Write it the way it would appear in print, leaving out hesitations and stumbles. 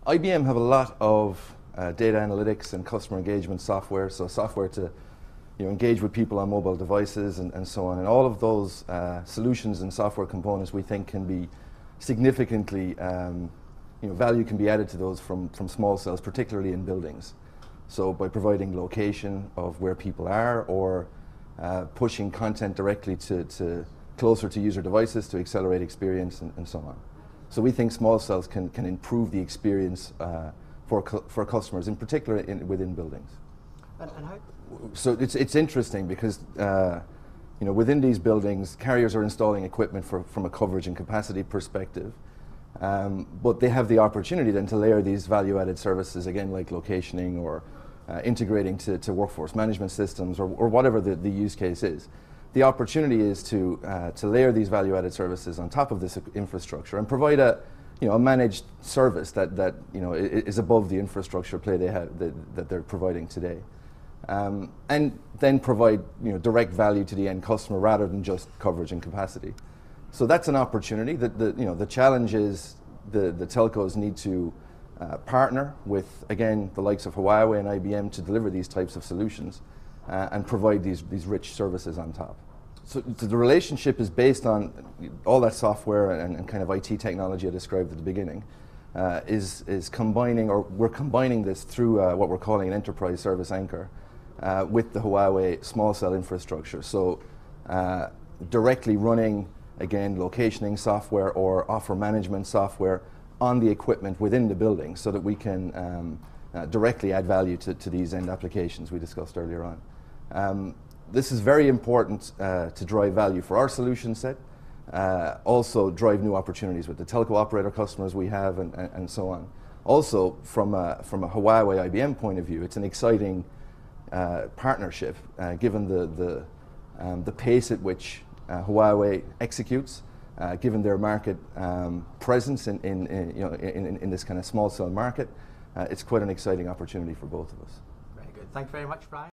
IBM have a lot of data analytics and customer engagement software, so software to engage with people on mobile devices and so on. And all of those solutions and software components we think can be significantly, value can be added to those from small cells, particularly in buildings. So by providing location of where people are, or pushing content directly to closer to user devices to accelerate experience and so on. So we think small cells can improve the experience for customers, in particular within buildings. And how? So it's interesting because within these buildings, carriers are installing equipment from a coverage and capacity perspective, but they have the opportunity then to layer these value-added services, again, like locationing or integrating to workforce management systems or whatever the use case is. The opportunity is to layer these value-added services on top of this infrastructure and provide a managed service that is above the infrastructure play they have that they're providing today, and then provide direct value to the end customer rather than just coverage and capacity. So that's an opportunity. The challenge is the telcos need to partner with, again, the likes of Huawei and IBM to deliver these types of solutions and provide these rich services on top. So the relationship is based on all that software and kind of IT technology I described at the beginning, is combining, or we're combining this through what we're calling an enterprise service anchor with the Huawei small cell infrastructure. So directly running, again, locationing software or offer management software on the equipment within the building so that we can directly add value to these end applications we discussed earlier on. This is very important to drive value for our solution set, also drive new opportunities with the telco operator customers we have and so on. Also, from a Huawei IBM point of view, it's an exciting partnership given the pace at which Huawei executes, given their market presence in this kind of small cell market. It's quite an exciting opportunity for both of us. Very good. Thank you very much, Brian.